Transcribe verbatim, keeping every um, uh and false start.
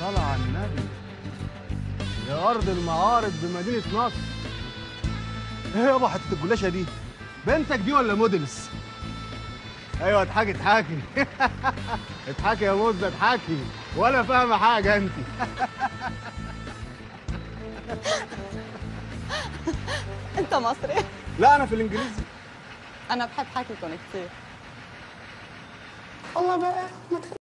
صلاة على النبي. يا أرض المعارض بمدينة نصر. إيه يابا حتة الجلاشة دي؟ بنتك دي ولا موديلز؟ أيوه اضحكي اضحكي. اضحكي يا موزة اضحكي، ولا فاهمة حاجة أنتِ. انت مصري؟ لا أنا في الإنجليزي. انا بحب حكيكم كتير. الله بقى ما